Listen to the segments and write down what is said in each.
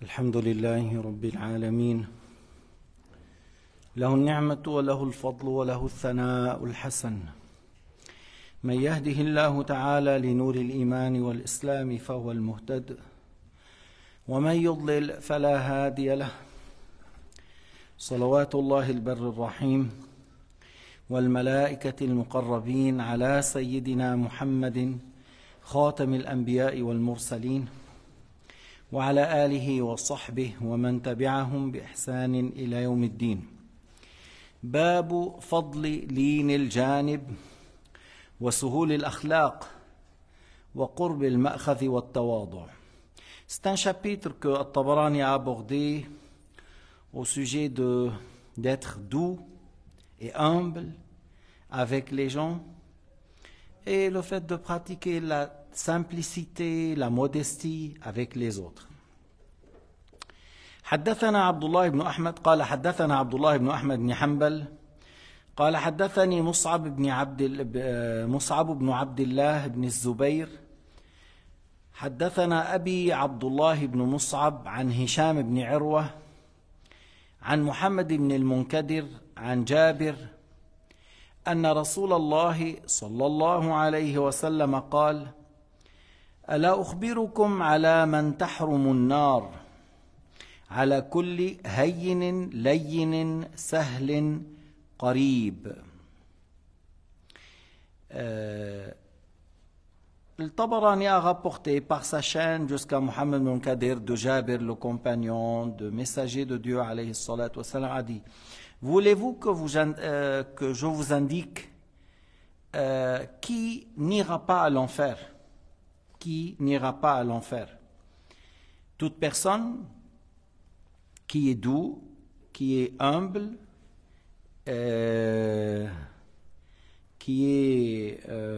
الحمد لله رب العالمين، له النعمة وله الفضل وله الثناء الحسن. من يهده الله تعالى لنور الإيمان والإسلام فهو المهتد، ومن يضلل فلا هادي له. صلوات الله البر الرحيم والملائكة المقربين على سيدنا محمد خاتم الأنبياء والمرسلين، وعلى آله وصحبه ومن تبعهم بإحسان إلى يوم الدين. باب فضل لين الجانب وسهول الأخلاق وقرب المأخذ والتواضع. C'est un chapitre que At-Tabarani a abordé au sujet d'être doux et humble avec les gens et le fait de pratiquer la simplicité, la modestie avec les autres. حدثنا عبد الله بن أحمد قال حدثنا عبد الله بن أحمد بن حنبل قال حدثني مصعب بن عبد الله بن الزبير حدثنا أبي عبد الله بن مصعب عن هشام بن عروة عن محمد بن المنكدر عن جابر أن رسول الله صلى الله عليه وسلم قال: ألا أخبركم على من تحرم النار على كل هين لين سهل قريب. Le Tabarani a rapporté par sa chaîne jusqu'à Mohammed ibn Kadir de Jabir, le compagnon, de messager de Dieu, alayhi salatu wassalam, a dit: voulez-vous que je vous indique qui n'ira pas à l'enfer? Qui n'ira pas à l'enfer? Toute personne qui est doux, qui est humble, qui est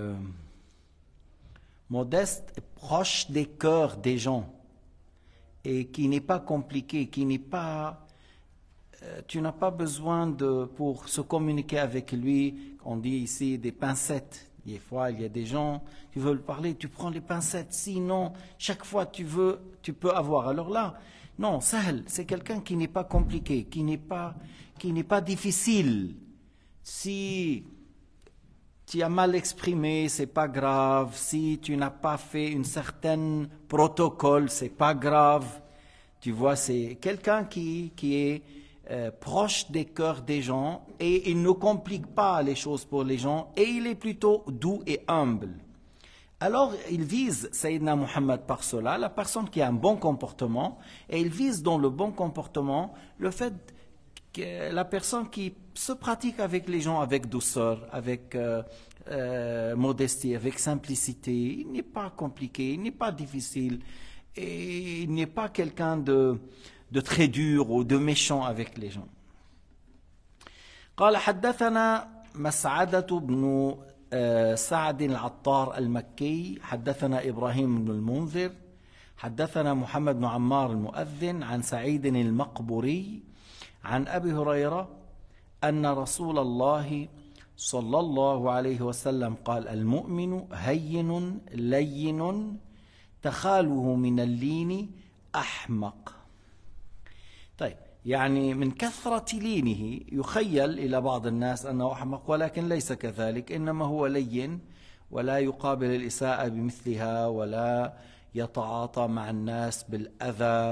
modeste, proche des cœurs des gens, et qui n'est pas compliqué, qui n'est pas... tu n'as pas besoin pour se communiquer avec lui, on dit ici des pincettes. Des fois, il y a des gens, tu veux parler, tu prends les pincettes, sinon, chaque fois tu peux avoir. Alors là, non, Sahl, c'est quelqu'un qui n'est pas compliqué, qui n'est pas difficile. Si tu as mal exprimé, c'est pas grave. Si tu n'as pas fait un certain protocole, c'est pas grave. Tu vois, c'est quelqu'un qui est proche des cœurs des gens, et il ne complique pas les choses pour les gens, et il est plutôt doux et humble. Alors il vise Sayyidina Muhammad par cela, la personne qui a un bon comportement, et il vise dans le bon comportement le fait que la personne qui se pratique avec les gens avec douceur, avec modestie, avec simplicité. Il n'est pas compliqué, il n'est pas difficile, et il n'est pas quelqu'un de très dur ou de méchant avec les gens. قال حدثنا مسعدة بن سعد العطار المكي حدثنا إبراهيم بن المنذر حدثنا محمد بن عمار المؤذن عن سعيد المقبري عن أبي هريرة أن رسول الله صلى الله عليه وسلم قال: المؤمن هين لين تخاله من اللين أحمق. طيب، يعني من كثرة لينه يخيل إلى بعض الناس أنه أحمق، ولكن ليس كذلك، إنما هو لين ولا يقابل الإساءة بمثلها، ولا يتعاطى مع الناس بالأذى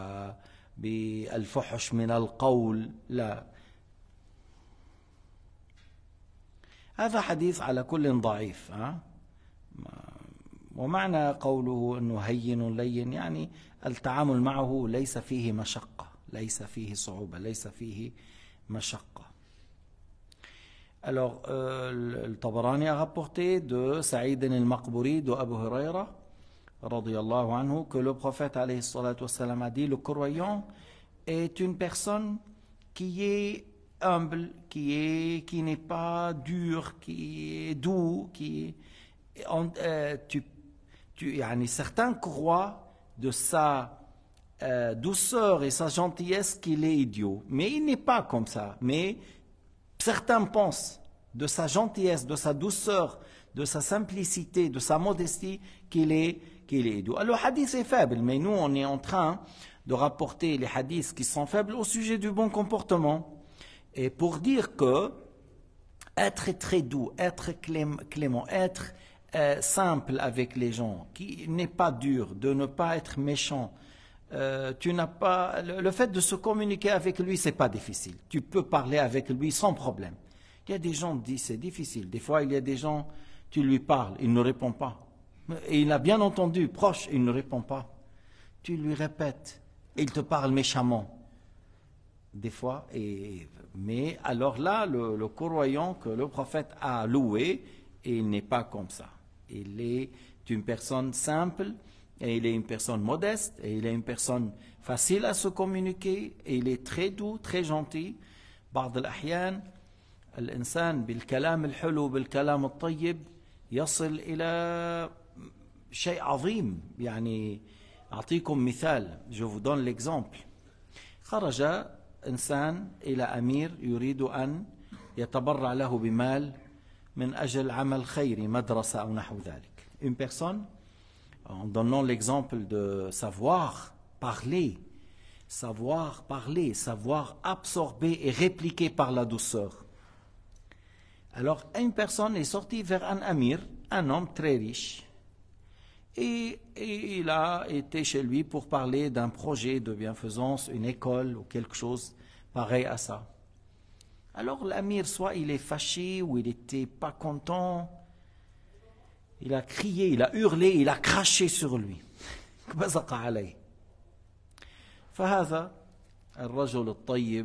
وبالفحش من القول، لا. هذا حديث على كل ضعيف، ومعنى قوله أنه هين لين يعني التعامل معه ليس فيه مشقة، ليس فيه صعوبة، ليس فيه مشقة. Alors, le Tabarani a rapporté de Saïd al-Maqburi, de Abu Huraira, radiyallahu anhu, que le prophète alayhi salatu wassalam a dit: le croyant est une personne qui est humble, qui n'est pas dur, qui est doux, certains croient de sa douceur et sa gentillesse qu'il est idiot, mais il n'est pas comme ça. Mais certains pensent de sa gentillesse, de sa douceur, de sa simplicité, de sa modestie qu'il est idiot. Alors le hadith est faible, mais nous on est en train de rapporter les hadiths qui sont faibles au sujet du bon comportement. Et pour dire que être très doux, être clément, être simple avec les gens, qui n'est pas dur, de ne pas être méchant, tu n'as pas le fait de se communiquer avec lui, c'est pas difficile. Tu peux parler avec lui sans problème. Il y a des gens qui disent c'est difficile. Des fois, il y a des gens, tu lui parles, il ne répond pas. Et il a bien entendu, proche, il ne répond pas. Tu lui répètes, il te parle méchamment. Des fois, mais alors là, le croyant que le prophète a loué, il n'est pas comme ça. Il est une personne simple, et il est une personne modeste, et il est une personne facile à se communiquer, et il est très doux, très gentil. بعض الأحيان الإنسان بالكلام الحلو بالكلام الطيب يصل إلى شيء عظيم. يعني أعطيكم مثال, je vous donne l'exemple. خرج إنسان إلى أمير يريد أن يتبرع له بمال من أجل عمل خيري, مدرسة أو نحو ذلك. Une personne, en donnant l'exemple de savoir parler, savoir absorber et répliquer par la douceur. Alors, une personne est sortie vers un amir, un homme très riche, et il a été chez lui pour parler d'un projet de bienfaisance, une école ou quelque chose pareil à ça. Alors l'amir, soit il est fâché ou il n'était pas content, il a crié, il a hurlé, il a craché sur lui. بزق عليه. فهذا الرجل الطيب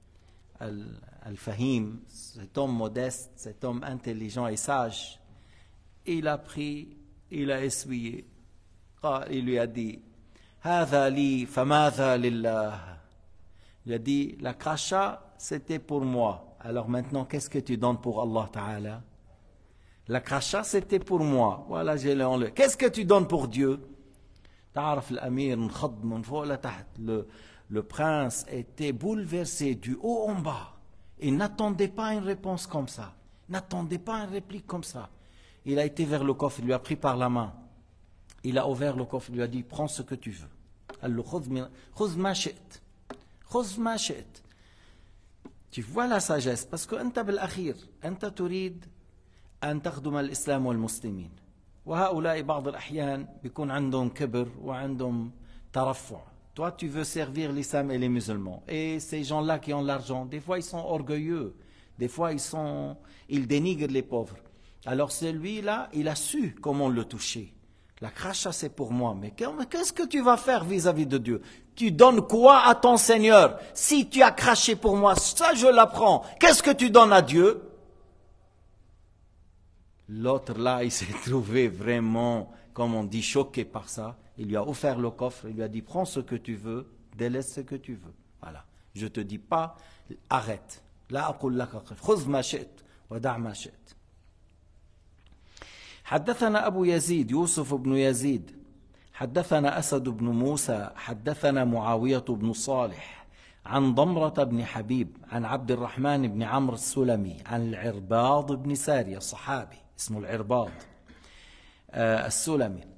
الفهيم, cet homme modeste, cet homme intelligent et sage, il a pris, il a essuyé, il lui a dit هذا لي فماذا لله. Il a dit la crachat c'était pour moi, alors maintenant qu'est-ce que tu donnes pour Allah Ta'ala? La crachat c'était pour moi, voilà j'ai l'enlevé. Qu'est-ce que tu donnes pour Dieu? تعرف الأمير انخض من فوق لتحت. Le prince était bouleversé du haut en bas. Il n'attendait pas une réponse comme ça, n'attendait pas une réplique comme ça. Il a été vers le coffre, il lui a pris par la main. Il a ouvert le coffre, il lui a dit prends ce que tu veux. قال له خذ ما شئت. خذ ما شئت. Tu vois la sagesse, parce que أنت بالأخير أنت تريد أن تخدم الإسلام والمسلمين. وهؤلاء بعض الأحيان بيكون عندهم كبر وعندهم ترفع. Toi, tu veux servir l'islam et les musulmans. Et ces gens-là qui ont l'argent, des fois ils sont orgueilleux, des fois ils dénigrent les pauvres. Alors celui-là, il a su comment le toucher. La crachat, c'est pour moi. Mais qu'est-ce que tu vas faire vis-à-vis de Dieu? Tu donnes quoi à ton Seigneur? Si tu as craché pour moi, ça je l'apprends. Qu'est-ce que tu donnes à Dieu? L'autre là, il s'est trouvé vraiment, comme on dit, choqué par ça. Il lui a offert le coffre, il lui a dit prends ce que tu veux, délaisse ce que tu veux. Voilà. Je te dis pas arrête. لا أقول لك خذ ما شئت ودع ما شئت. حدثنا أبو يزيد يوسف بن يزيد حدثنا أسد بن موسى حدثنا معاوية بن صالح عن ضمرة بن حبيب عن عبد الرحمن بن عمرو السلمي عن العرباض بن سارية صحابي اسمه العرباض السلمي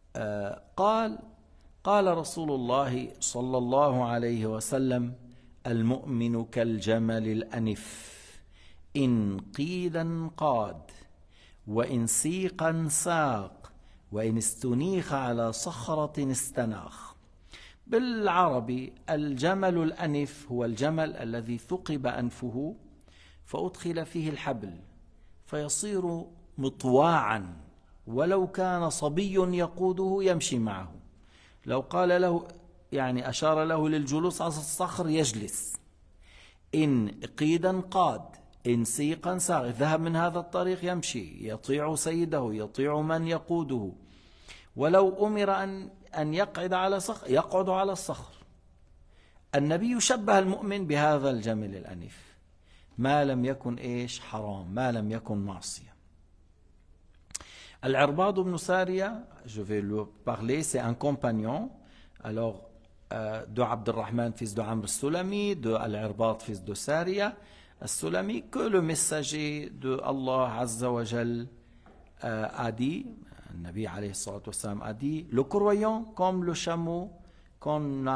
قال رسول الله صلى الله عليه وسلم المؤمن كالجمل الأنف إن قيد انقاد وإن سيقا ساق وإن استنيخ على صخرة استناخ. بالعربي الجمل الأنف هو الجمل الذي ثقب أنفه فأدخل فيه الحبل فيصير مطواعا ولو كان صبي يقوده يمشي معه. لو قال له يعني أشار له للجلوس على الصخر يجلس. إن قيدا قاد إن سيقا ساق ذهب من هذا الطريق يمشي يطيع سيده يطيع من يقوده. ولو أمر أن يقعد على صخر يقعد على الصخر. النبي شبه المؤمن بهذا الجمل الأنف ما لم يكن حرام ما لم يكن معصية. Al-Irbad ibn Sariya, je vais lui parler, c'est un compagnon, alors de Abdurrahman, fils de Amr al-Sulami, de Al-Irbad, fils de Sariya, al-Sulami, que le messager de Allah Azza wa Jal a dit, le Nabi alayhi salatu wassalam a dit, le croyant comme le chameau qu'on a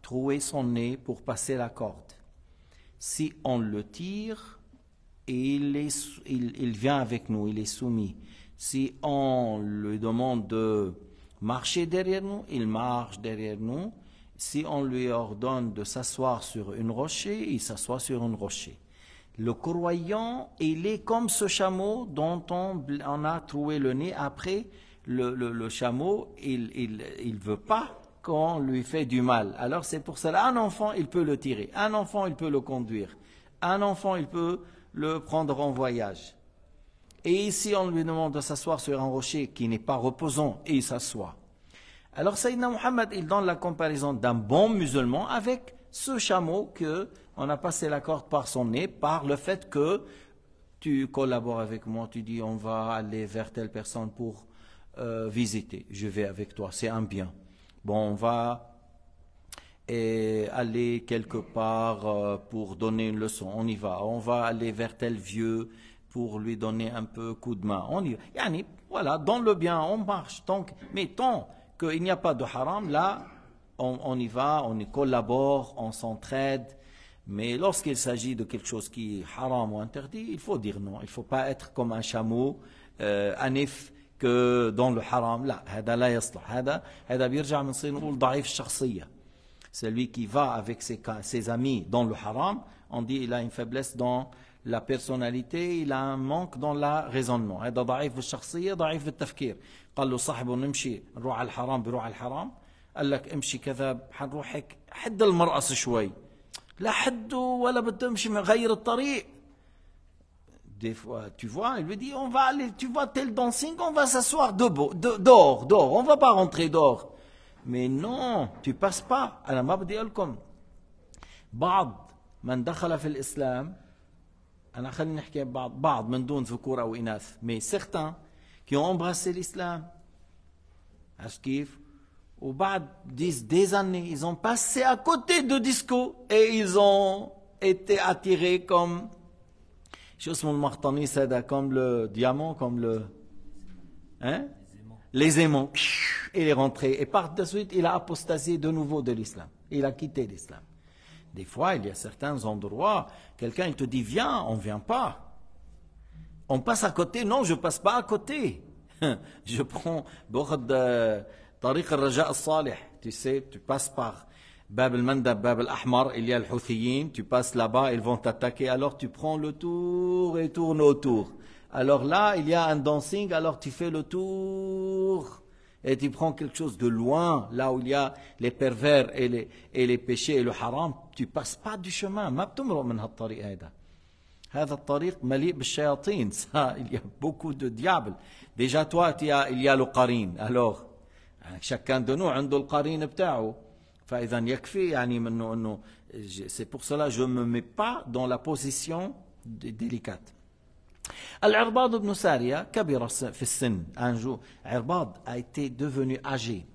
trouer son nez pour passer la corde. Si on le tire, il vient avec nous, il est soumis. Si on lui demande de marcher derrière nous, il marche derrière nous. Si on lui ordonne de s'asseoir sur une rocher, il s'assoit sur une rocher. Le croyant, il est comme ce chameau dont on a troué le nez. Après, le chameau, il veut pas qu'on lui fait du mal. Alors c'est pour cela, un enfant, il peut le tirer. Un enfant, il peut le conduire. Un enfant, il peut le prendre en voyage. Et ici, on lui demande de s'asseoir sur un rocher qui n'est pas reposant, et il s'assoit. Alors Sayyidina Muhammad, il donne la comparaison d'un bon musulman avec ce chameau que on a passé la corde par son nez, par le fait que tu collabores avec moi, tu dis on va aller vers telle personne pour visiter. Je vais avec toi, c'est un bien. Bon, on va aller quelque part pour donner une leçon, on y va. On va aller vers tel vieux pour lui donner un peu coup de main. On y va. Yani, voilà, dans le bien, on marche. Donc, mais tant qu'il n'y a pas de haram, là, on y va, on y collabore, on s'entraide. Mais lorsqu'il s'agit de quelque chose qui est haram ou interdit, il faut dire non. Il ne faut pas être comme un chameau, anif, que dans le haram. Là, هذا لا يصلح. هذا بيرجع من صير نقول ضعيف الشخصية. Celui qui va avec ses amis dans le haram, on dit il a une faiblesse dans la personnalité, il a un manque dans le raisonnement. هذا ضعيف الشخصية ضعيف التفكير. قال له صاحبه نمشي نروح على الحرام بيروح على الحرام. قال لك امشي كذا حنروح هيك حد المرقص شوي. لا حده ولا بده يمشي غير الطريق. Des fois, tu vois, il lui dit on va aller, tu vois tel dancing, on va s'asseoir dehors, on va pas rentrer dehors. Mais non, tu passes pas. أنا ما بدي أقول لكم بعض من دخل في الإسلام. أنا خلينا نحكي بعض من دون ذكور أو إناث. Mais certains qui ont embrassé l'islam. عرفت كيف؟ وبعد des années, ils ont passé à côté de disco et ils ont été attirés comme شو اسمه المغطنيس هذا, comme le diamant, comme le hein? Les aimants. Il est rentré et par de suite il a apostasié de nouveau de l'islam. Il a quitté l'islam. Des fois, il y a certains endroits, quelqu'un il te dit viens, on ne vient pas. On passe à côté, non, je ne passe pas à côté. Je prends طريق الرجاء الصالح, tu sais, tu passes par Bab al-Mandab, Bab al-Ahmar, il y a le Houthiyin, tu passes là-bas, ils vont t'attaquer, alors tu prends le tour et tourne autour. Alors là, il y a un dancing, alors tu fais le tour et tu prends quelque chose de loin, là où il y a les pervers et les péchés et le haram, tu passes pas du chemin. ما بتمرق من هالطريق هذا. هذا الطريق مليء بالشياطين. Ça, il y a beaucoup de diables. Déjà toi, il y a le qarin. Alors, chacun de nous عنده القرين بتاعه. فإذا يكفي يعني انه c'est pour cela je me mets pas dans la position délicate. Al-Irbad ibn Sariya كبر في السن. Un jour, Irbad a été devenu âgé.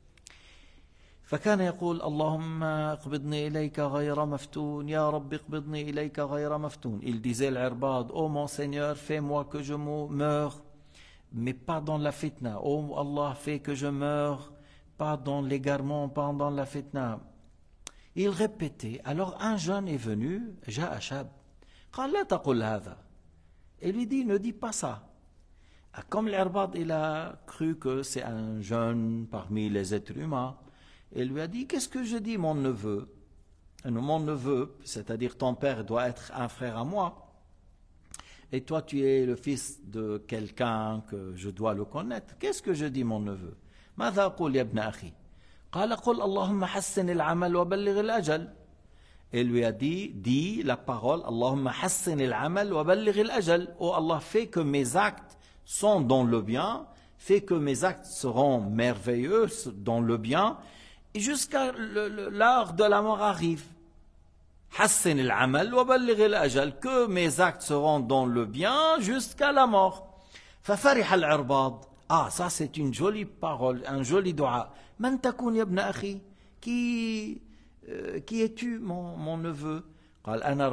فكان يقول اللهم اقبضني إليك غير مفتون يا رب اقبضني إليك غير مفتون. Il disait l'Irbad, oh mon Seigneur, fais-moi que je meure, mais pas dans la fitna. Oh Allah, fais que je meure, pas dans l'égarement, pas dans la fitna. Il répétait. Alors un jeune est venu, جاء شاب, قال لا تقل هذا. Et lui dit, ne dis pas ça. Comme l'Irbad, il a cru que c'est un jeune parmi les êtres humains, il lui a dit, qu'est-ce que je dis, mon neveu? Mon neveu, c'est-à-dire ton père doit être un frère à moi, et toi tu es le fils de quelqu'un que je dois le connaître. Qu'est-ce que je dis, mon neveu? ماذا أقول يا ابن أخي؟ قال قل اللهم حسن العمل وبلغ الأجل. Il lui a dit, dis la parole, Allahumma hassin al-amal wa balligh al-ajal. Oh Allah, fais que mes actes sont dans le bien, fais que mes actes seront merveilleux dans le bien, et jusqu'à l'heure de la mort arrive. Hassin al-amal wa balligh al-ajal, que mes actes seront dans le bien jusqu'à la mort. ففرح العرباض. Ah, ça c'est une jolie parole, un joli dua. Man takoun ya ibn akhi, qui es-tu, mon neveu? قال أنا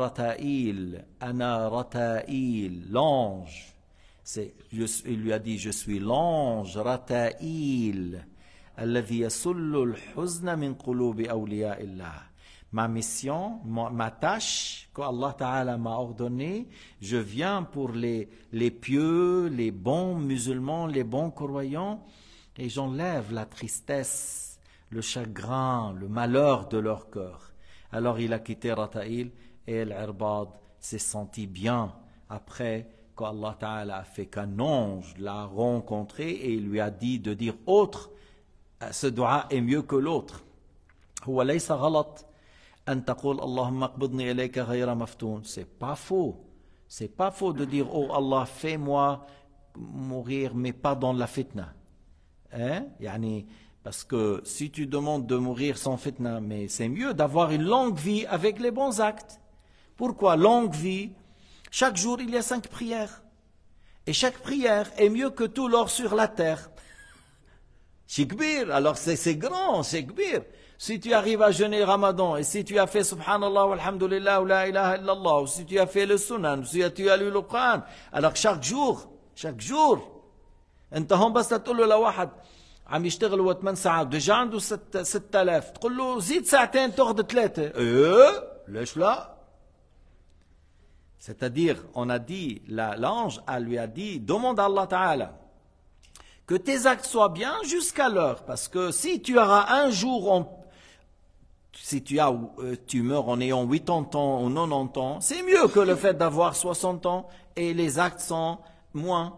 رتائيل, l'ange. Il lui a dit, je suis l'ange, Rataïl. الذي يسل الحزن من قلوب أولياء الله. Ma mission, ma tâche que Allah Ta'ala m'a ordonnée, je viens pour les pieux, les bons musulmans, les bons croyants, et j'enlève la tristesse, le chagrin, le malheur de leur cœur. Alors il a quitté Rata'il et Al-Irbad s'est senti bien après qu'Allah Ta'ala a fait qu'un ange l'a rencontré et il lui a dit de dire autre, ce dua est mieux que l'autre. هو ليس غلط أن تقول اللهم اقبضني إليك غير مفتون. C'est pas faux. C'est pas faux de dire oh Allah fais-moi mourir mais pas dans la fitna. Hein? Yani, parce que si tu demandes de mourir sans fitna, mais c'est mieux d'avoir une longue vie avec les bons actes. Pourquoi longue vie? Chaque jour il y a 5 prières. Et chaque prière est mieux que tout l'or sur la terre. Shikbir, alors c'est grand, Shikbir. Si tu arrives à jeûner le Ramadan, et si tu as fait Subhanallah, walhamdulillah, ou la ilaha illallah, ou si tu as fait le Sunan, ou si tu as lu le Coran, alors chaque jour, انت هون بس تقول له لواحد عم يشتغل 8 ساعات ديجا عنده 6000 تقول له زيد ساعتين تاخذ 3. ليش لا؟ C'est-à-dire, on a dit, l'ange lui a dit, demande à Allah Ta'ala que tes actes soient bien jusqu'à l'heure, parce que si tu auras un jour, si tu meurs en ayant 80 ans ou 90 ans, c'est mieux que le fait d'avoir 60 ans et les actes sont moins.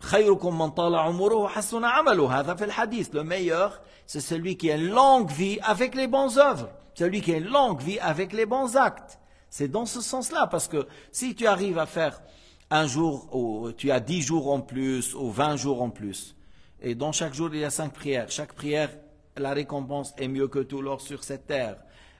Le meilleur, c'est celui qui a une longue vie avec les bonnes œuvres, celui qui a une longue vie avec les bons actes. C'est dans ce sens-là, parce que si tu arrives à faire un jour, ou tu as 10 jours en plus, ou 20 jours en plus, et dans chaque jour il y a 5 prières, chaque prière, la récompense est mieux que tout l'or sur cette terre.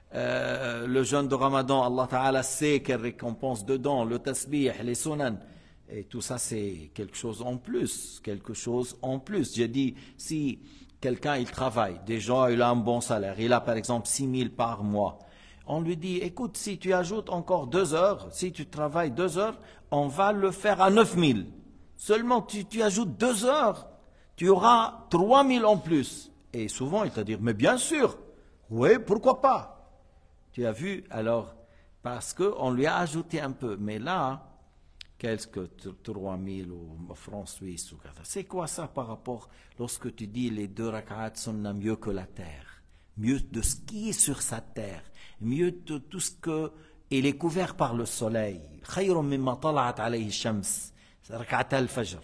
Le jeûne de Ramadan, Allah Ta'ala sait quelle récompense dedans, le tasbih, les sunan, et tout ça c'est quelque chose en plus, J'ai dit, si quelqu'un il travaille, déjà il a un bon salaire, il a par exemple 6 000 par mois, on lui dit, écoute, si tu ajoutes encore 2 heures, si tu travailles 2 heures, on va le faire à 9 000. Seulement tu ajoutes 2 heures, tu auras 3 000 en plus. Et souvent il te dit, mais bien sûr, oui, pourquoi pas? Tu as vu, alors, parce qu'on lui a ajouté un peu, mais là, qu'est-ce que 3 000 ou francs suisses, c'est quoi ça par rapport lorsque tu dis les 2 rak'at sunna mieux que la terre, mieux de ce qui est sur sa terre, mieux de tout ce que il est couvert par le soleil. خير مما طلعت عليه الشمس ركعتا الفجر.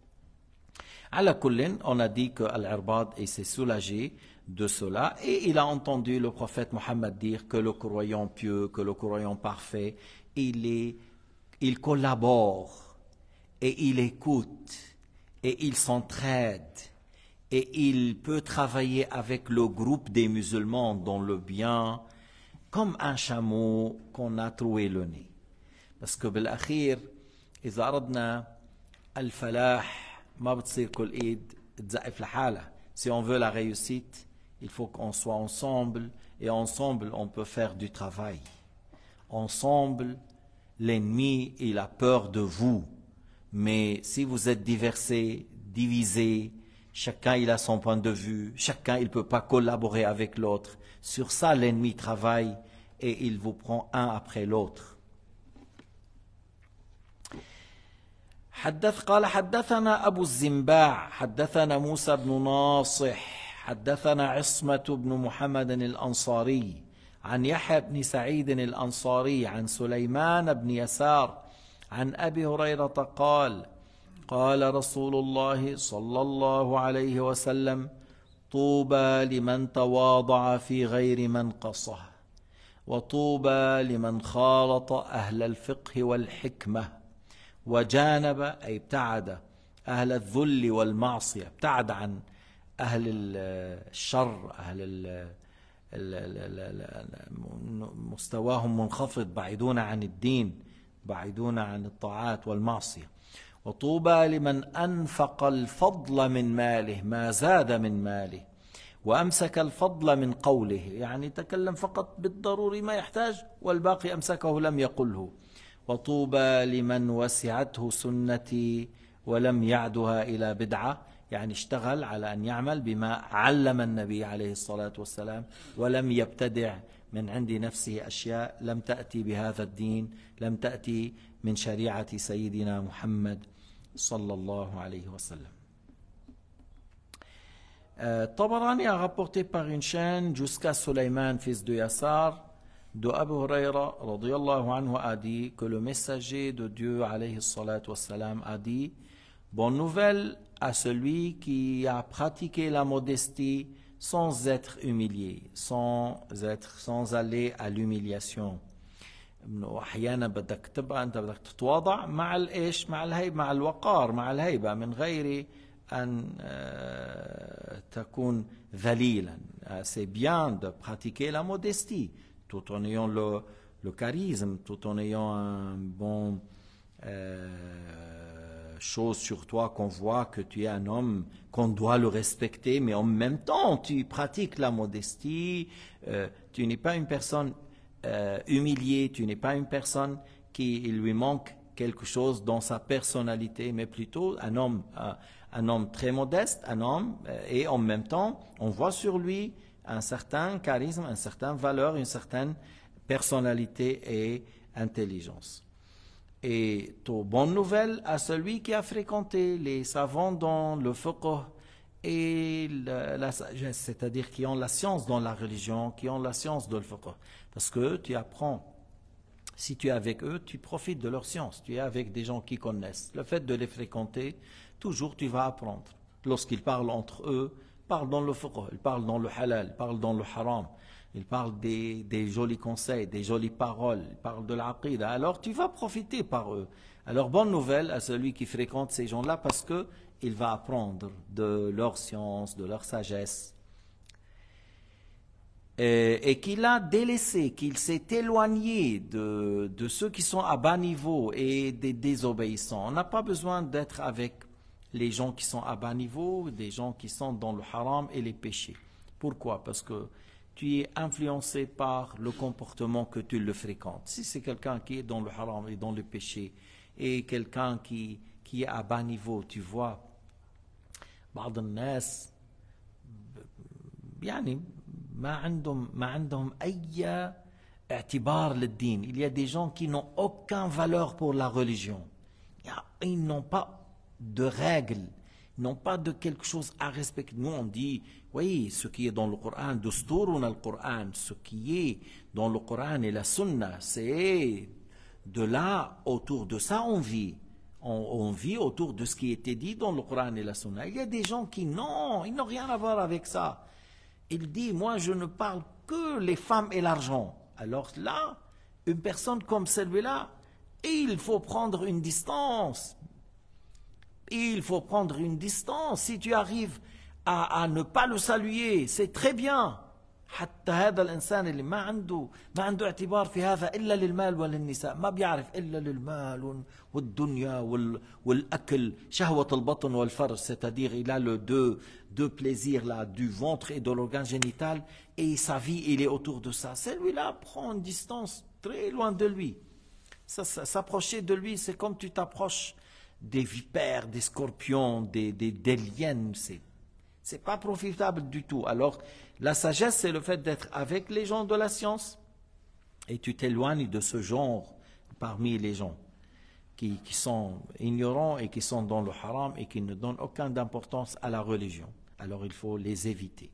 على كل, on a dit que Al-Irbad s'est soulagé de cela et il a entendu le prophète Mohammed dire que le croyant pieux, que le croyant parfait, il collabore et il écoute et il s'entraide et il peut travailler avec le groupe des musulmans dans le bien comme un chameau qu'on a troué le nez. Parce que بالأخير إذا أردنا الفلاح ما بتصير كل إيد تزقف لحالها. Si on veut la réussite, il faut qu'on soit ensemble et ensemble on peut faire du travail. Ensemble, l'ennemi il a peur de vous. Mais si vous êtes divisés, chacun il a son point de vue, chacun il ne peut pas collaborer avec l'autre. Sur ça l'ennemi travaille et il vous prend un après l'autre. قال حدثنا أبو الزنباع حدثنا موسى بن ناصح حدثنا عصمة بن محمد الأنصاري عن يحيى بن سعيد الأنصاري عن سليمان بن يسار عن أبي هريرة قال قال رسول الله صلى الله عليه وسلم طوبى لمن تواضع في غير منقصه وطوبى لمن خالط أهل الفقه والحكمة وجانب أي ابتعد أهل الذل والمعصية ابتعد عن أهل الشر أهل مستواهم منخفض بعيدون عن الدين بعيدون عن الطاعات والمعصية وطوبى لمن أنفق الفضل من ماله ما زاد من ماله وأمسك الفضل من قوله يعني تكلم فقط بالضروري ما يحتاج والباقي أمسكه لم يقله وطوبى لمن وسعته سنتي ولم يعدها إلى بدعة يعني اشتغل على أن يعمل بما علم النبي عليه الصلاة والسلام ولم يبتدع من عند نفسه أشياء لم تأتي بهذا الدين، لم تأتي من شريعة سيدنا محمد صلى الله عليه وسلم. Tabarani a rapporté par une chaîne jusqu'à Sulayman, fils de Yassar, de Abu Huraira radiyallahu anhu a dit que le messager de Dieu alayhi salatu wassalam a dit: bonne nouvelle à celui qui a pratiqué la modestie sans être humilié, sans aller à l'humiliation. احيانا بدك تبقى انت بدك تتواضع مع الايش؟ مع الهيبه، مع الوقار، مع الهيبه، من غير أن تكون ذليلا. C'est bien de pratiquer la modestie tout en ayant le charisme, tout en ayant un bon chose sur toi qu'on voit que tu es un homme, qu'on doit le respecter, mais en même temps tu pratiques la modestie, tu n'es pas une personne humiliée, tu n'es pas une personne qui lui manque quelque chose dans sa personnalité, mais plutôt un homme très modeste, un homme, et en même temps, on voit sur lui un certain charisme, une certaine valeur, une certaine personnalité et intelligence. Et bonne nouvelle à celui qui a fréquenté les savants dans le fiqh et la sagesse, c'est-à-dire qui ont la science dans la religion, qui ont la science de le fiqh. Parce que tu apprends. Si tu es avec eux, tu profites de leur science. Tu es avec des gens qui connaissent. Le fait de les fréquenter, toujours tu vas apprendre. Lorsqu'ils parlent entre eux, ils parlent dans le fiqh, ils parlent dans le halal, ils parlent dans le haram, ils parlent des jolis conseils, des jolies paroles, ils parlent de l'aqida. Alors tu vas profiter par eux. Alors bonne nouvelle à celui qui fréquente ces gens-là parce qu'il va apprendre de leur science, de leur sagesse. Et qu'il a délaissé, qu'il s'est éloigné de ceux qui sont à bas niveau et des désobéissants. On n'a pas besoin d'être avec les gens qui sont à bas niveau, des gens qui sont dans le haram et les péchés. Pourquoi? Parce que tu es influencé par le comportement que tu le fréquentes. Si c'est quelqu'un qui est dans le haram et dans le péché, et quelqu'un qui est à bas niveau, tu vois, بعض الناس يعني ما عندهم أي اعتبار للدين. Il y a des gens qui n'ont aucune valeur pour la religion. Ils n'ont pas de règles, ils n'ont pas de quelque chose à respecter. Nous on dit, oui, ce qui est dans le Coran, Dusturuna al-Quran, ce qui est dans le Coran et la Sunna, c'est de là, autour de ça on vit. On vit autour de ce qui était dit dans le Coran et la Sunna. Il y a des gens qui ils n'ont rien à voir avec ça. Il dit, moi je ne parle que les femmes et l'argent. Alors là, une personne comme celui-là, il faut prendre une distance. Il faut prendre une distance. Si tu arrives à ne pas le saluer, c'est très bien. حتى هذا الإنسان اللي ما عنده اعتبار في هذا إلا للمال وللنساء، ما بيعرف إلا للمال والدنيا والأكل، شهوة البطن والفرج، c'est-à-dire il a le deux plaisirs là, du ventre et de l'organe génital, et sa vie il est autour de ça. Celui-là prend une distance très loin de lui. S'approcher de lui, c'est comme tu t'approches des vipères, des scorpions, des liens, c'est pas profitable du tout. Alors, la sagesse, c'est le fait d'être avec les gens de la science et tu t'éloignes de ce genre parmi les gens qui sont ignorants et qui sont dans le haram et qui ne donnent aucune importance à la religion. Alors, il faut les éviter.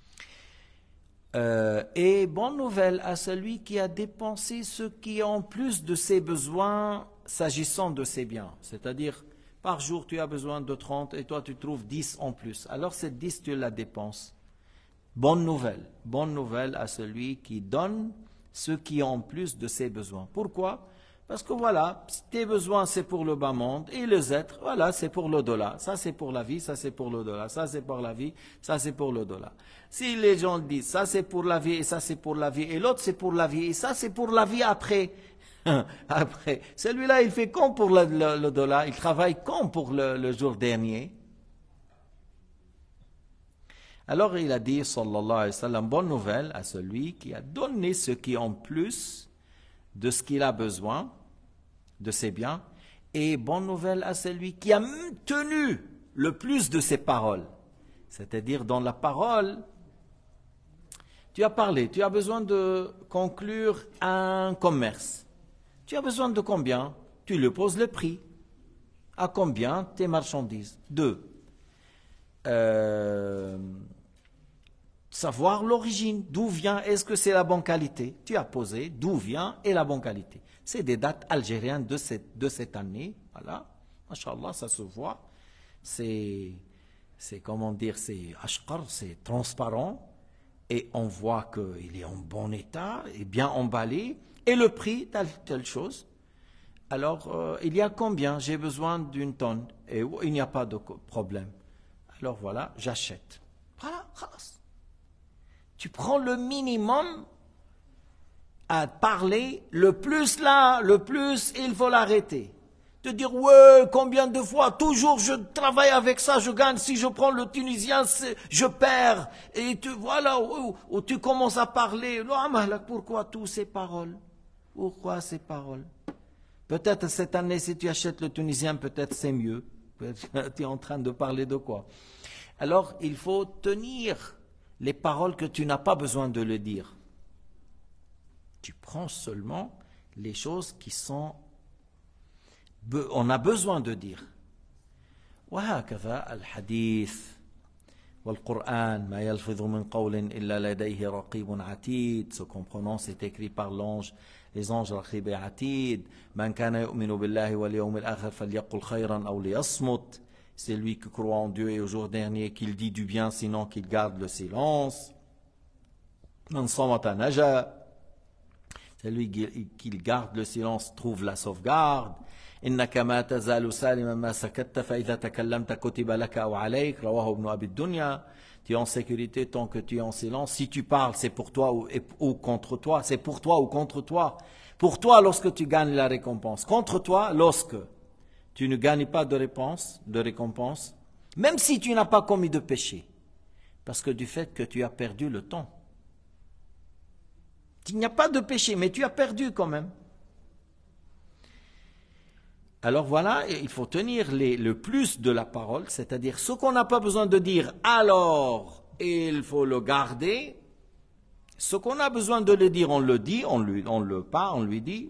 Et bonne nouvelle à celui qui a dépensé ce qui est en plus de ses besoins s'agissant de ses biens. C'est-à-dire, par jour, tu as besoin de 30 et toi, tu trouves 10 en plus. Alors, cette 10, tu la dépenses. Bonne nouvelle à celui qui donne ce qui est en plus de ses besoins. Pourquoi? Parce que voilà, tes besoins, c'est pour le bas monde et les êtres, voilà, c'est pour l'au-delà. Ça, c'est pour la vie, ça, c'est pour l'au-delà. Ça, c'est pour la vie, ça, c'est pour l'au-delà. Si les gens disent, ça, c'est pour la vie et ça, c'est pour la vie et l'autre, c'est pour la vie et ça, c'est pour la vie après. Après, celui-là, il fait comme pour le dollar, il travaille comme pour le jour dernier. Alors il a dit, sallallahu alayhi wa sallam, bonne nouvelle à celui qui a donné ce qui est en plus de ce qu'il a besoin, de ses biens, et bonne nouvelle à celui qui a tenu le plus de ses paroles. C'est-à-dire dans la parole, tu as parlé, tu as besoin de conclure un commerce. Tu as besoin de combien? Tu lui poses le prix. À combien tes marchandises? 2. Savoir l'origine, d'où vient, est-ce que c'est la bonne qualité? Tu as posé d'où vient et la bonne qualité. C'est des dates algériennes de cette année, voilà. Masha'Allah, ça se voit. C'est comment dire, c'est ashqar, c'est transparent. Et on voit qu'il est en bon état, et bien emballé. Et le prix, telle chose. Alors, il y a combien? J'ai besoin d'une tonne. Et il n'y a pas de problème. Alors voilà, j'achète. Voilà, khalas. Tu prends le minimum à parler, le plus là, le plus, il faut l'arrêter. De dire, ouais, combien de fois, toujours je travaille avec ça, je gagne, si je prends le tunisien, je perds. Et voilà, où tu commences à parler, pourquoi toutes ces paroles? Pourquoi ces paroles? Peut-être cette année, si tu achètes le tunisien, peut-être c'est mieux. Tu es en train de parler de quoi? Alors, il faut tenir les paroles que tu n'as pas besoin de le dire. Tu prends seulement les choses qui sont... on a besoin de dire. وهكذا الحديث والقرآن ما يلفظ من قول إلا لديه رقيب عتيد. Ce qu'on prononce est écrit par l'ange, les anges رقيب عتيد. من كان يؤمن بالله واليوم الآخر فليقل خيرا أو ليصمت. C'est lui qui croit en Dieu et au jour dernier qu'il dit du bien, sinon qu'il garde le silence. من صمت نجا. C'est lui qui garde le silence, trouve la sauvegarde. إنك ما تزال سالما ما سكت فإذا تكلمت كتب لك أو عليك. رواه ابن أبي الدنيا. Tu es en sécurité tant que tu es en silence. Si tu parles, c'est pour toi ou contre toi. C'est pour toi ou contre toi. Pour toi lorsque tu gagnes la récompense. Contre toi lorsque tu ne gagnes pas de récompense. Même si tu n'as pas commis de péché. Parce que du fait que tu as perdu le temps. Il n'y a pas de péché, mais tu as perdu quand même. Alors voilà, il faut tenir le plus de la parole, c'est-à-dire ce qu'on n'a pas besoin de dire, alors il faut le garder. Ce qu'on a besoin de le dire, on le dit, on lui dit.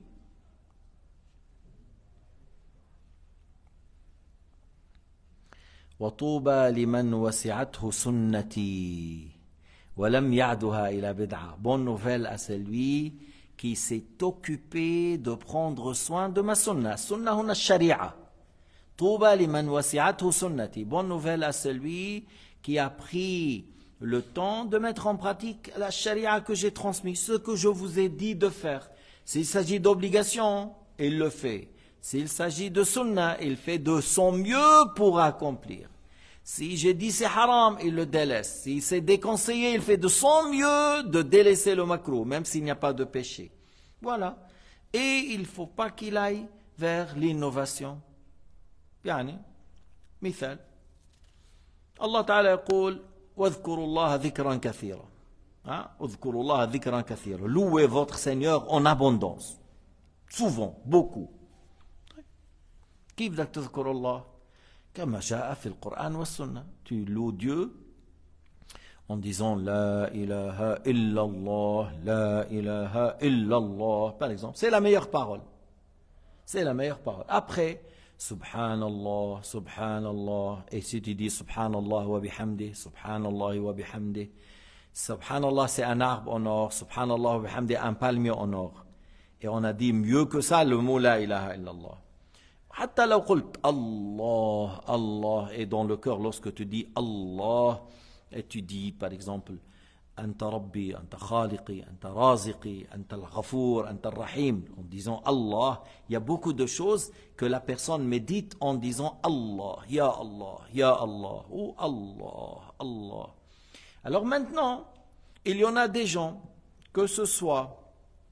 وَطُوبَى لِمَنْ وَسِعَتْهُ سُنَّتِي وَلَمْ يَعْدُهَا إِلَى بِدْعَةٍ. Bonne nouvelle à celui qui s'est occupé de prendre soin de ma sunna. Sunna huna sharia. Touba liman wasi'athu sunnati. Bonne nouvelle à celui qui a pris le temps de mettre en pratique la sharia que j'ai transmise, ce que je vous ai dit de faire. S'il s'agit d'obligation, il le fait. S'il s'agit de sunna, il fait de son mieux pour accomplir. Si j'ai dit c'est haram, il le délaisse. Si c'est déconseillé, il fait de son mieux de délaisser le makruh, même s'il n'y a pas de péché. Voilà. Et il ne faut pas qu'il aille vers l'innovation. يعني مثال الله تعالى يقول واذكروا الله ذكرا كثيرا. اذكروا الله ذكرا كثيرا. Louez votre Seigneur en abondance. Souvent, beaucoup. كيف بدك تذكر الله؟ كما جاء في القرآن والسنة. Tu loues Dieu en disant La ilaha illallah, La ilaha illallah, par exemple. C'est la meilleure parole. C'est la meilleure parole. Après, Subhanallah, Subhanallah. Et si tu dis Subhanallah wa bihamdi, Subhanallah wa bihamdi. Subhanallah, c'est un arbre en or. Subhanallah wa bihamdi, un palmier en or. Et on a dit mieux que ça le mot La ilaha illallah. حتى لو قلت Allah, Allah, et dans le cœur, lorsque tu dis Allah, et tu dis par exemple أنت ربي, أنت خالقي, أنت رازقي, أنت الغفور, أنت الرحيم, en disant Allah, il y a beaucoup de choses que la personne médite en disant Allah, Ya Allah, Ya Allah, ou Allah, Allah. Alors maintenant, il y en a des gens, que ce soit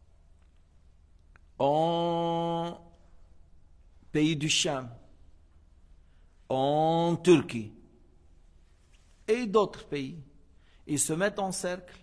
en pays du Cham, en Turquie et d'autres pays, ils se mettent en cercle.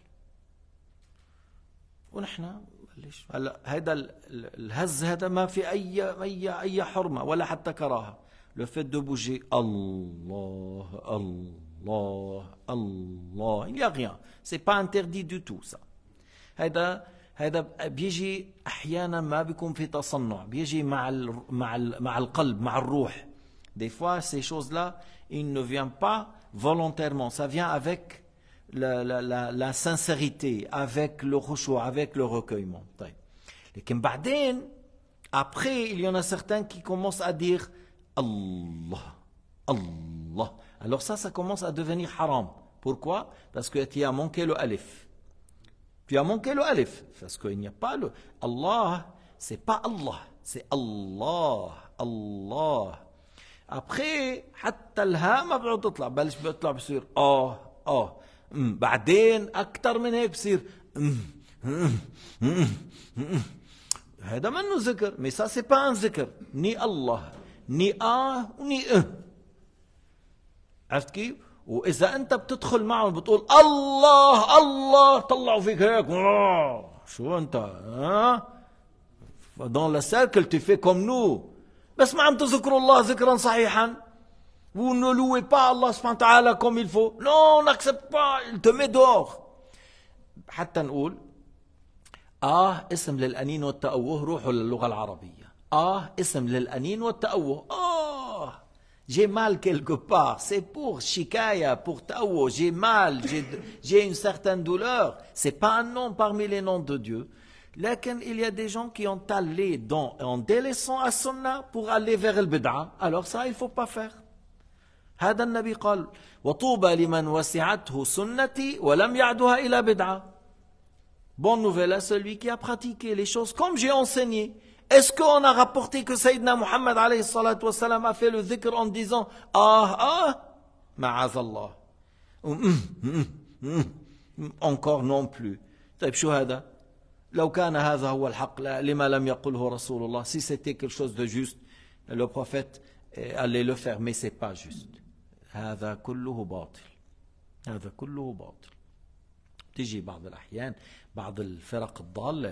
ونحن هذا الهز هذا ما في أي حرمة ولا حتى كراهة. Le fait de bouger, Allah, Allah, Allah, il n'y a rien. Ce n'est pas interdit du tout ça. هذا بيجي أحيانا ما بيكون في تصنع بيجي مع القلب مع الروح. Des fois ces choses-là il ne vient pas volontairement, ça vient avec la sincérité, avec le khushu', avec le recueillement. طيب. لكن بعدين après il y en a certains qui commencent à dire Allah, Allah. Alors ça commence à devenir haram. Pourquoi? Parce que tu as manqué le alif. Tu as manqué le alif. Parce qu'il n'y a pas le Allah, c'est pas Allah, c'est Allah, Allah. Après, حتى الهاء ما بيعود تطلع، بلش بيطلع بصير بعدين أكثر من هيك بصير هذا منه ذكر. Mais ça c'est pas un ذكر، ni Allah ni ni عرفت كيف؟ وإذا أنت بتدخل معهم بتقول الله الله طلعوا فيك هيك شو أنت dans le cercle tu fais comme nous بس ما عم تذكروا الله ذكرا صحيحا. Vous ne louez pas Allah subhanahu wa ta'ala comme il faut. Non, on n'accepte pas, il te met dehors. حتى نقول اسم للأنين والتأوه روحوا للغة العربية. اسم للأنين والتأوه. J'ai mal quelque part, c'est pour shikaya, pour ta'awo, j'ai mal, j'ai une certaine douleur. C'est pas un nom parmi les noms de Dieu. Lakin il y a des gens qui ont allé en délaissant à sunna pour aller vers le bid'a. Alors ça, il faut pas faire. هذا النبي قال وطوبى لمن وسعته سنتي ولم يعدها إلى بدعة. Bonne nouvelle à celui qui a pratiqué les choses comme j'ai enseigné. Est-ce qu'on a rapporté que Sayyidina Muhammad alayhi salatu wa salam a fait le dhikr en disant ma'azallah. Encore non plus. طيب شو هذا؟ لو كان هذا هو الحق لما لم يقله رسول الله. Si c'était quelque chose de juste, le prophète allait le faire, mais c'est pas juste. هذا كله باطل. هذا كله باطل. تيجي بعض الأحيان بعض الفرق الضالة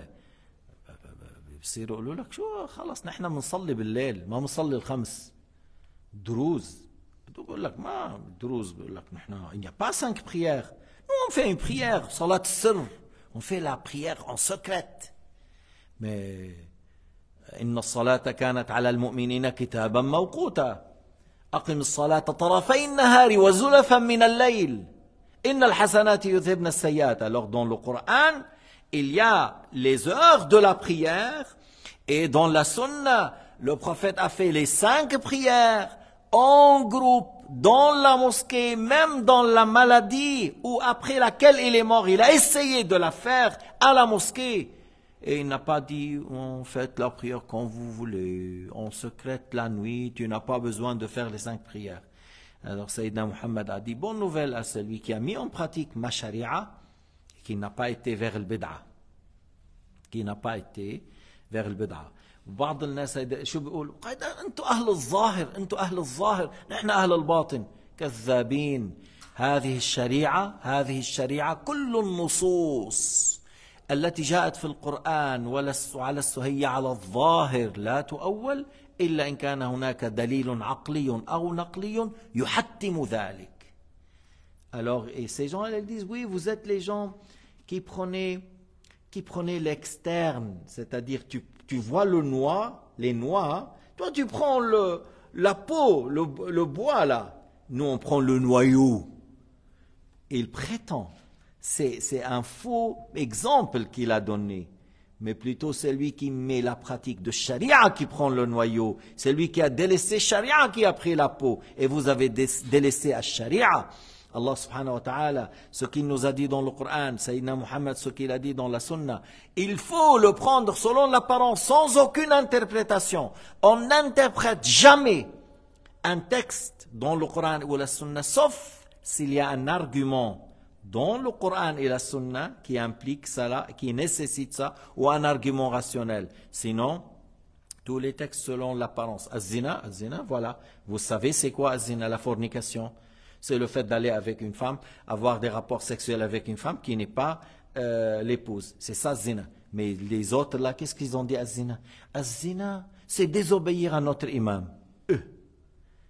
بصيروا يقولوا لك شو خلص نحن بنصلي بالليل ما بنصلي الخمس دروز. بقول لك ما دروز بقول لك نحن il n'y a pas 5 prières. Nous on fait une prière صلاة السر. On fait la prière en secrète. Mais إن الصلاة كانت على المؤمنين كتابا موقوتا. أقم الصلاة طرفي النهار وزلفا من الليل. إن الحسنات يذهبن السيئات. Alors dans le Coran il y a les heures de la prière et dans la sunna, le prophète a fait les 5 prières en groupe, dans la mosquée, même dans la maladie ou après laquelle il est mort. Il a essayé de la faire à la mosquée. Et il n'a pas dit, on fait la prière quand vous voulez, on secrète la nuit, tu n'as pas besoin de faire les 5 prières. Alors Sayyidina Muhammad a dit, bonne nouvelle à celui qui a mis en pratique ma sharia, qui n'a pas été vers le bid'a. Qui n'a pas été vers le bid'a. وبعض الناس شو بيقولوا انتم اهل الظاهر انتم اهل الظاهر نحن اهل الباطن. كذابين. هذه الشريعه كل النصوص التي جاءت في القرآن هي على الظاهر لا تؤول إلا إن كان هناك دليل عقلي أو نقلي يحتم ذلك. Alors, et ces gens, ils disent, oui, vous êtes les gens qui prenez l'externe, c'est-à-dire tu vois les noix, toi tu prends la peau, le bois là, nous on prend le noyau. Il prétend, c'est un faux exemple qu'il a donné, mais plutôt c'est lui qui met la pratique de charia qui prend le noyau, c'est lui qui a délaissé charia qui a pris la peau, et vous avez délaissé à charia. Allah subhanahu wa ta'ala, ce qu'il nous a dit dans le Coran, Sayyidina Muhammad, ce qu'il a dit dans la Sunna, il faut le prendre selon l'apparence, sans aucune interprétation. On n'interprète jamais un texte dans le Coran ou la Sunna, sauf s'il y a un argument dans le Coran et la Sunna qui implique ça, qui nécessite ça, ou un argument rationnel. Sinon, tous les textes selon l'apparence. Az-zina, voilà. Vous savez c'est quoi az-zina, la fornication? C'est le fait d'aller avec une femme, avoir des rapports sexuels avec une femme qui n'est pas l'épouse. C'est ça, zina. Mais les autres, là, qu'est-ce qu'ils ont dit, az-zina? Az-zina, c'est désobéir à notre imam.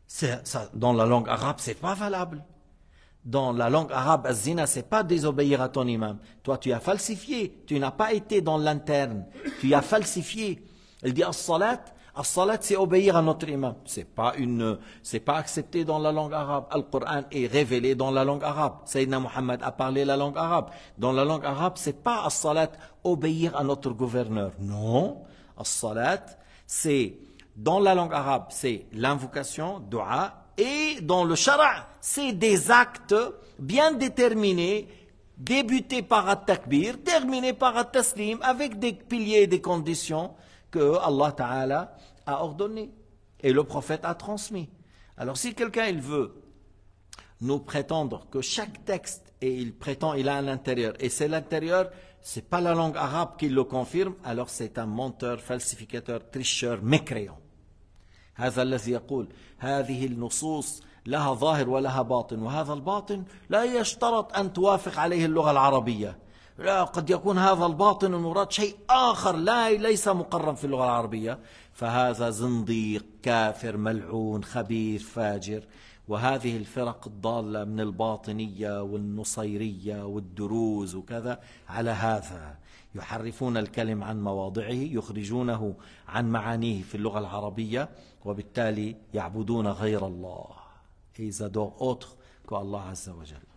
Dans la langue arabe, c'est pas valable. Dans la langue arabe, az-zina, c'est pas désobéir à ton imam. Toi, tu as falsifié. Tu n'as pas été dans l'interne. Tu as falsifié. Il dit as-salat, c'est obéir à notre imam. C'est pas accepté dans la langue arabe. Al-Qur'an est révélé dans la langue arabe. Sayyidina Muhammad a parlé la langue arabe. Dans la langue arabe, c'est pas as-salat, obéir à notre gouverneur. Non. As-salat, c'est, dans la langue arabe, c'est l'invocation, dua, et dans le shara', c'est des actes bien déterminés, débutés par at-takbir, terminés par at-taslim, avec des piliers et des conditions que Allah Ta'ala a ordonné et le prophète a transmis. Alors si quelqu'un il veut nous prétendre que chaque texte, et il prétend il a un intérieur, et c'est l'intérieur, c'est pas la langue arabe qui le confirme, alors c'est un menteur, falsificateur, tricheur, mécréant. هذا الذي يقول هذه النصوص لها ظاهر ولها باطن وهذا الباطن لا يشترط أن توافق عليه اللغة العربية. لا، قد يكون هذا الباطن المراد شيء آخر ليس مقرن في اللغة العربية، فهذا زنديق كافر ملعون خبيث فاجر. وهذه الفرق الضالة من الباطنية والنصيرية والدروز وكذا على هذا يحرفون الكلم عن مواضعه، يخرجونه عن معانيه في اللغة العربية، وبالتالي يعبدون غير الله. Et ils adorent autre qu'Allah Azza wa Jalla.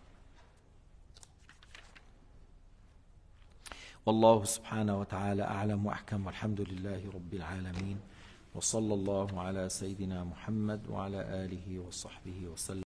والله سبحانه وتعالى أعلم وأحكم، والحمد لله رب العالمين، وصلى الله على سيدنا محمد وعلى آله وصحبه وسلم.